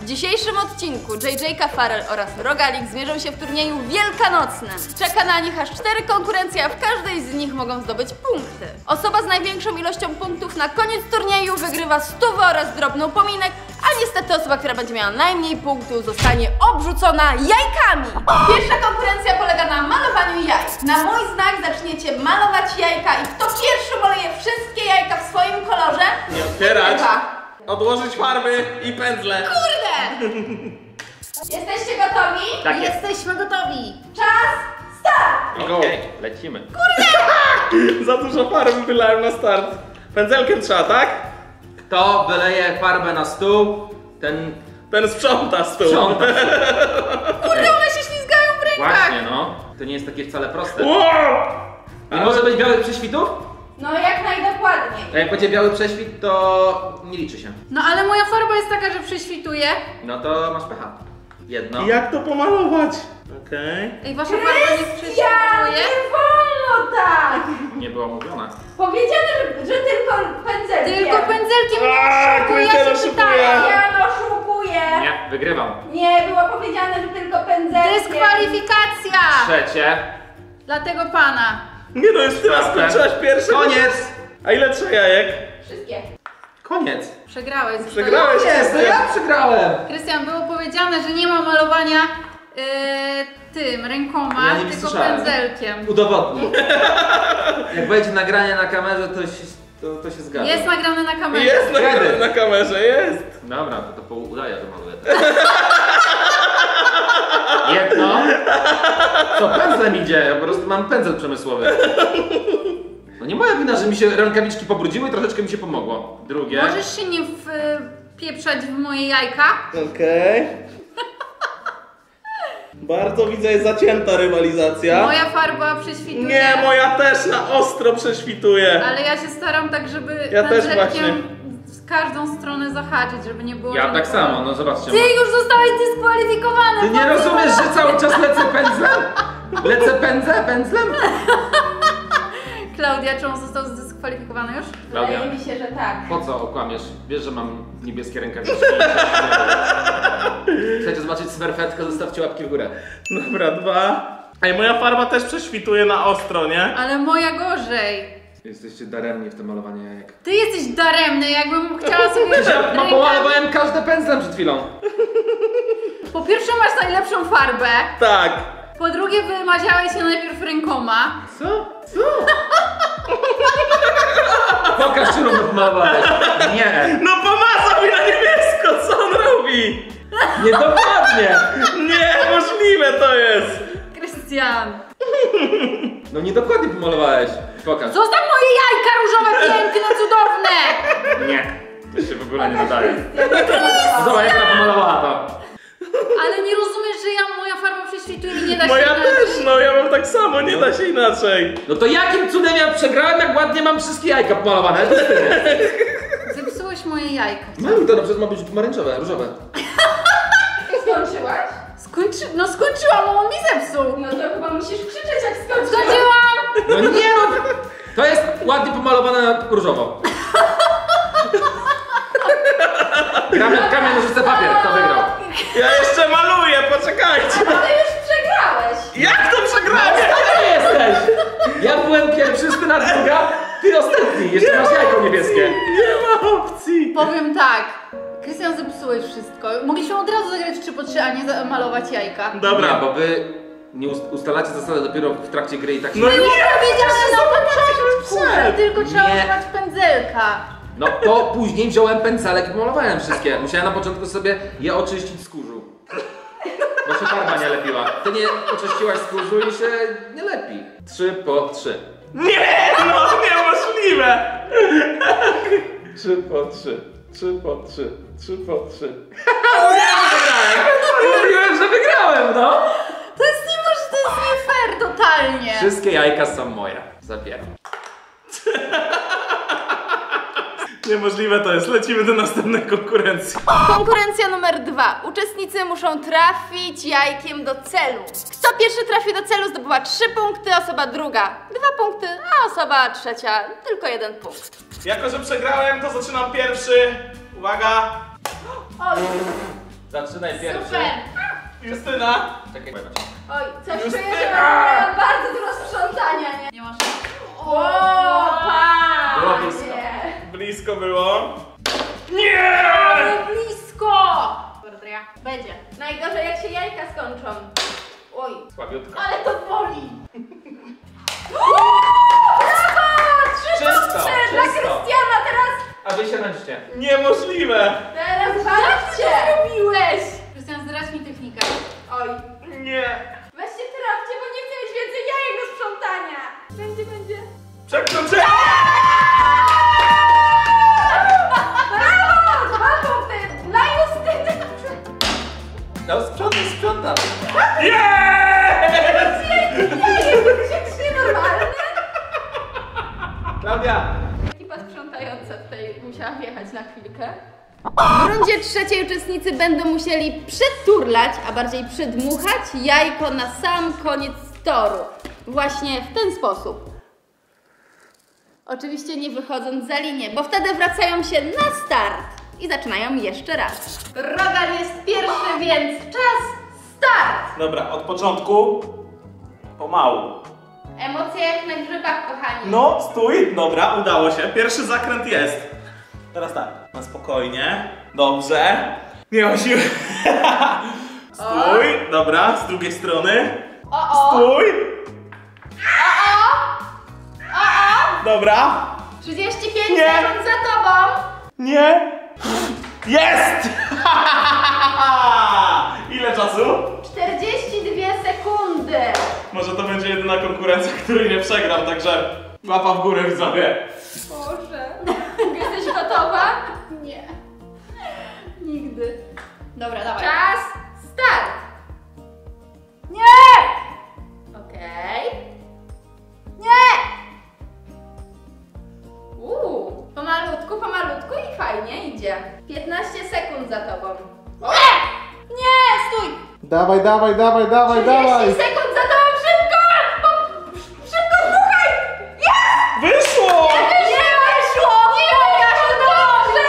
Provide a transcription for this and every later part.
W dzisiejszym odcinku JJ Farrell oraz Rogalik zmierzą się w turnieju wielkanocnym. Czeka na nich aż 4 konkurencje, a w każdej z nich mogą zdobyć punkty. Osoba z największą ilością punktów na koniec turnieju wygrywa 100 oraz drobny upominek, a niestety osoba, która będzie miała najmniej punktów, zostanie obrzucona jajkami. Pierwsza konkurencja polega na malowaniu jaj. Na mój znak zaczniecie malować jajka i kto pierwszy maluje wszystkie jajka w swoim kolorze, nie otwierać. wygrywa. Odłożyć farby i pędzle. Kurde! Jesteście gotowi? Tak jest. Jesteśmy gotowi. Czas, start! Okej, lecimy. Za dużo farby wylałem na start. Pędzelkiem trzeba, tak? Kto wyleje farbę na stół, ten sprząta stół. sprząta. Kurde, one się ślizgają w rękach. Właśnie no, to nie jest takie wcale proste. Wow! Nie może być białych prześwitów? No jak najdokładniej. A jak będzie biały prześwit, to nie liczy się. No ale moja farba jest taka, że prześwituje. No to masz pecha. Jedno. I jak to pomalować? Okej. Ej, wasza farba nie Ja prześwituje? nie wolno tak! Nie była mówiona. Powiedziane, że tylko pędzelkiem. Tylko pędzelkiem nie A, oszukuję, ja Krystian się oszukuje. pytałam. Ja oszukuję. Nie, wygrywam. Nie, było powiedziane, że tylko pędzelkiem. Dyskwalifikacja! Trzecie. Dla tego pana. Nie no, już teraz Czwarte. skończyłaś pierwszy. Koniec! A ile trzeba jajek? Wszystkie. Koniec. Przegrałeś. Przegrałeś. Jest, to ja przegrałem. Krystian, było powiedziane, że nie ma malowania tym rękoma, Ja nie tylko słyszałem. pędzelkiem. Udowodnij. Jak będzie nagranie na kamerze, to się zgadza. Jest nagrane na kamerze. Jest na kamerze, jest. Dobra, to udaję, że maluję. Jedno. Co, pędzlem idzie? Ja po prostu mam pędzel przemysłowy. No nie moja wina, że mi się rękawiczki pobrudziły i troszeczkę mi się pomogło. Drugie. Możesz się nie wpieprzać w moje jajka? Okej. Bardzo widzę, jest zacięta rywalizacja. Moja farba prześwituje. Nie, moja też na ostro prześwituje. Ale ja się staram tak, żeby Ja też pędzelkiem właśnie. w każdą stronę zahaczyć, żeby nie było Ja tak ręką. samo, no zobaczcie. Ty już zostałeś dyskwalifikowany! Ty nie rozumiesz, że cały czas lecę pędzlem? Lecę pędzlem? Klaudia, czy on został zdyskwalifikowany już? Klaudia, Wydaje mi się, że tak. po co okłamiesz? Wiesz, że mam niebieskie rękawiczki. Chcecie zobaczyć smerfetkę? Zostawcie łapki w górę. Dobra, 2. Ej, moja farba też prześwituje na ostro, nie? Ale moja gorzej. Jesteście daremni w tym malowaniu jajek. Ty jesteś daremny, jakbym chciała sobie No rękaw... pomalowałem każde pędzlem przed chwilą. Po pierwsze masz najlepszą farbę, Tak. po drugie wymaziałeś się najpierw rękoma. Co? Pokaż, czy równo pomalowałeś. Nie. No pomazał mi na niebiesko, co on robi? Niedokładnie. Niemożliwe to jest. Krystian. No niedokładnie pomalowałeś. Pokaż. Zostaw moje jajka różowe, piękne, cudowne! Nie. To się w ogóle nie dodaje. Zobacz, jak ona pomalowała to. Ale nie rozumiesz, że moja farba prześwituje i nie da się Moja inaczej. też, no ja mam tak samo, nie da się inaczej. No to jakim cudem ja przegrałem, jak ładnie mam wszystkie jajka pomalowane? To jest tyle. Zepsułeś moje jajka. No i to przecież ma być pomarańczowe, różowe. Skończyłaś? Skończyłam, bo on mi zepsuł. No to chyba musisz krzyczeć, jak skończyłaś. Skończyłam! No nie no! To jest ładnie pomalowane na różowo. Gramy w kamień, nożyce, papier. Kto wygrał? Ja jeszcze maluję, poczekajcie. A ty już przegrałeś. Jak to przegrałem? Gdzie jesteś? Ja byłem pierwszy, Justyna druga, ty ostatni. Jeszcze masz jajko niebieskie. Nie ma opcji. Powiem tak. Krystian, zepsułeś wszystko. Mogliśmy od razu zagrać 3 po 3, a nie malować jajka. Dobra. Nie, bo wy nie ustalacie zasady dopiero w trakcie gry i tak się... No nie, Powiedziane na początku, że przed. tylko trzeba Nie. używać pędzelka. No to później wziąłem pędzelek i pomalowałem wszystkie. Musiałem na początku sobie je oczyścić z kurzu. Bo się farba nie lepiła. Ty nie oczyściłaś z kurzu i się nie lepi. 3 po 3. Nie, no niemożliwe. 3 po 3. 3 po 3. 3 po 3. Mówiłem, że wygrałem, no! To jest nie fair totalnie. Wszystkie jajka są moje. Zabieram. Niemożliwe to jest. Lecimy do następnej konkurencji. Konkurencja numer 2. Uczestnicy muszą trafić jajkiem do celu. Kto pierwszy trafi do celu, zdobywa 3 punkty, osoba druga 2 punkty, a osoba trzecia tylko 1 punkt. Jako że przegrałem, to zaczynam pierwszy. Uwaga. O, Zaczynaj pierwszy. Super! Justyna! Czekaj, powiem. Oj, coś Justyna! czuję, że miałam bardzo dużo sprzątania, nie? Nie masz. O, Było panie! blisko. Blisko było. Nie! Ale blisko! Dobra, ja. Będzie. Najgorzej jak się jajka skończą. Oj. Słabiutko. Ale to boli! Czysto, Dla czysto. Krystiana teraz! A wy się męczcie. Niemożliwe! Teraz walczcie! Robiłeś! Krystian, zdradź mi technikę. Oj. Nie! Weźcie trafcie, bo nie chcę mieć więcej jajek do sprzątania. Będzie. Przekroczenie! Brawo! 2 punkty! Dla Justyny! No sprzątam. Jest! Jesteś nienormalny? Klaudia! Ekipa sprzątająca tutaj musiała wjechać na chwilkę. W rundzie trzeciej uczestnicy będą musieli przeturlać, a bardziej przedmuchać jajko na sam koniec toru. Właśnie w ten sposób. Oczywiście nie wychodząc za linię, bo wtedy wracają się na start i zaczynają jeszcze raz. Rogal jest pierwszy, więc czas start! Dobra, od początku pomału. Emocje jak na grzybach, kochani. No, stój. Dobra, udało się. Pierwszy zakręt jest. Teraz tak, na spokojnie. Dobrze. Nie ma siły. Stój. Dobra, z drugiej strony. Stój. Dobra. 35 Nie. sekund za tobą. Nie. Jest! Ile czasu? 42 sekundy. Może to będzie jedyna konkurencja, której nie przegram, także łapa w górę, widzowie. Boże. Jesteś gotowa? Nie. Nigdy. Dobra, dawaj. Czas start. Nie! Okej. Nie! Pomalutku i fajnie idzie. 15 sekund za tobą. Nie! Stój! Dawaj, dawaj, dawaj, 30 dawaj! sekund za tobą, szybko! Szybko dmuchaj! Jest! Wyszło! Nie wyszło! Nie wyszło! Dobrze!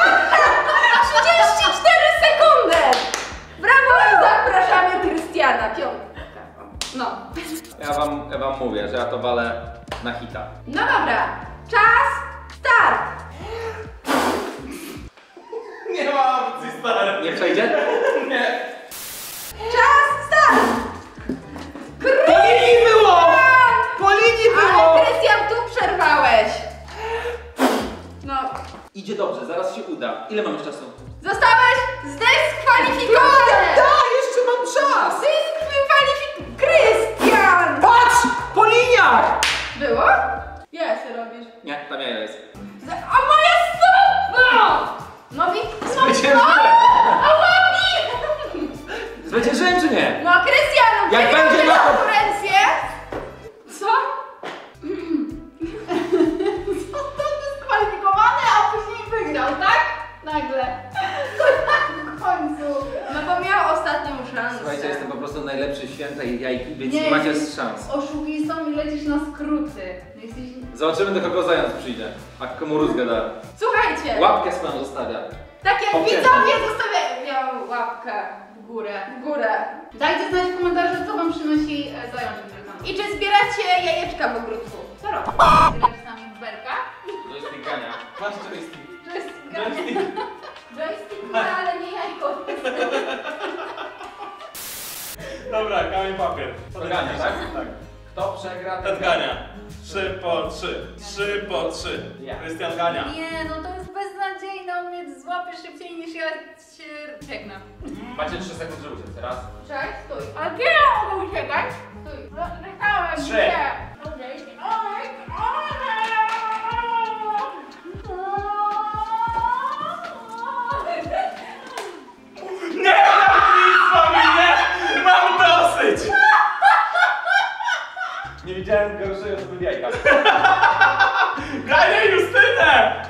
34 sekundy! Brawo i zapraszamy Krystiana. Piątka. No. Ja wam mówię, że ja to walę na hita. No dobra. Czas start! Nie ma opcji, stary. Nie przejdzie? Nie. Czas start! Po linii było! Po linii było! Ale Krystian, tu przerwałeś. No. Idzie dobrze, zaraz się uda. Ile mamy czasu? Zostałeś zdyskwalifikowany! jeszcze mam czas! Krystian! Patrz! Po liniach! Było? Ja się robisz. Nie, tam ja jest. A moja stopa! No mi... Zwyciężyłem! Ałami! Zwyciężyłem czy nie? No Krystian, Jak będzie na to- konkurencję? Co? Został dyskwalifikowany, a później wygrał, tak? Nagle. W końcu. No bo miał ostatnią szansę. Słuchajcie, jestem po prostu najlepszy w świętej jajki, więc Nie, nie macie jesteś szans. Oszukistą i lecisz na skróty. Jesteś... Zobaczymy, do kogo zając przyjdzie. A komu rózgę da. Słuchajcie, Łapkę swoją zostawia. tak jak Okej. widzowie zostawiają łapkę w górę. w górę. Dajcie znać w komentarzu, co wam przynosi zajączek wielkanoc. I czy zbieracie jajeczka w ogródku? Co robisz? Grać z nami w berka. To jest klikania. Masz joystick. To jest Joystick. joystick, no, ale nie jajko. Dobra, kamień papier. Odgania, tak? Tak. Kto przegra, Ten gania. 3 po 3. 3 po 3. Ja. Krystian gania. Nie, no to jest beznadziejne, on mnie złapie szybciej niż ja się biegnę. Macie 3 sekundy, żeby uciec. Raz. Czekaj, stój. A gdzie ja mogę uciekać? Stój. No, leciałem, 3. gdzie? Nie mam nic z wami, nie! Mam dosyć! Nie widziałem gorszego od jajka. Gania Justynę!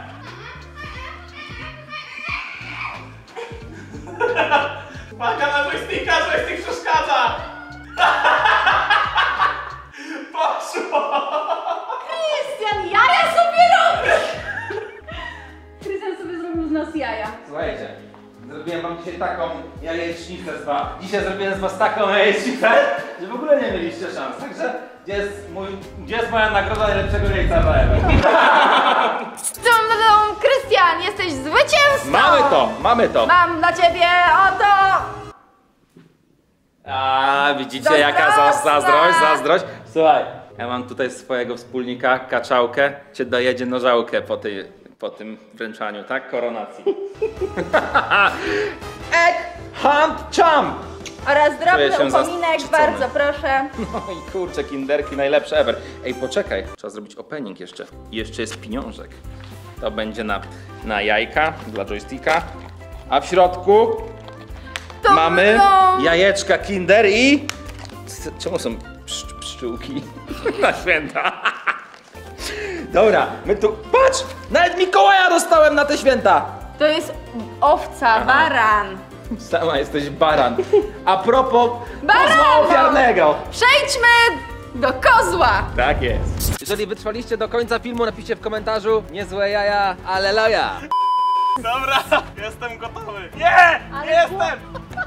Paka na joysticka, joystick przeszkadza! Poszło! Krystian, jaja sobie robisz! Krystian sobie zrobił z nas jaja. Słuchajcie, zrobiłem Zrobiłem wam dzisiaj taką jajecznicę Dzisiaj zrobiłem z was taką jajecznicę, że w ogóle nie mieliście szans. Także gdzie jest moja nagroda najlepszego jajca dla Ewy? Krystian, jesteś zwycięzcą! Mamy to! Mam dla ciebie oto... A widzicie jaka zazdrość? Słuchaj, ja mam tutaj swojego wspólnika, Kaczałkę, cię dojedzie nożałkę po tym wręczaniu, tak? Koronacji. Egg Hunt Champ! Oraz Czuję drobny się upominek, zaszczycony. bardzo proszę. No i kurczę, kinderki najlepsze ever. Ej, poczekaj, trzeba zrobić opening jeszcze. I jeszcze jest pieniążek. To będzie na jajka dla joysticka. A w środku To mamy będą- jajeczka Kinder i... Czemu są pszczółki na święta? Dobra, my tu... Patrz! Nawet Mikołaja dostałem na te święta! To jest owca, baran. Sama jesteś baran. A propos Barana! kozła ofiarnego. Przejdźmy do kozła. Tak jest. Jeżeli wytrwaliście do końca filmu, napiszcie w komentarzu niezłe jaja, aleluja. Dobra, jestem gotowy. Nie! Nie jestem!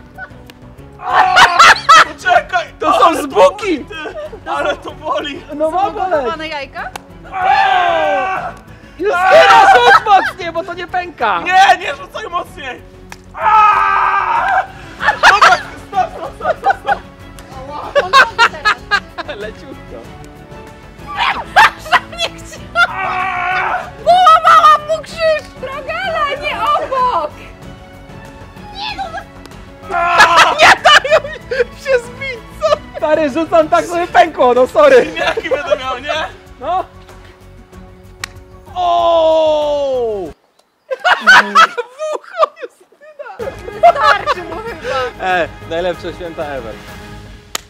Poczekaj! To są zbuki! Ale to boli! No Gotowane jajka? Justyna, rzuć mocniej, bo to nie pęka. Nie, nie rzucaj mocniej! Dobra, stop! Leciutko. Połamałam mu krzyż! Rogala, nie obok! Się zbić, co? Stary, rzucam tak, sobie pękło, no sorry. Jaki będę miał, nie? No. O! Starczy mu chyba. Najlepsze święta ever.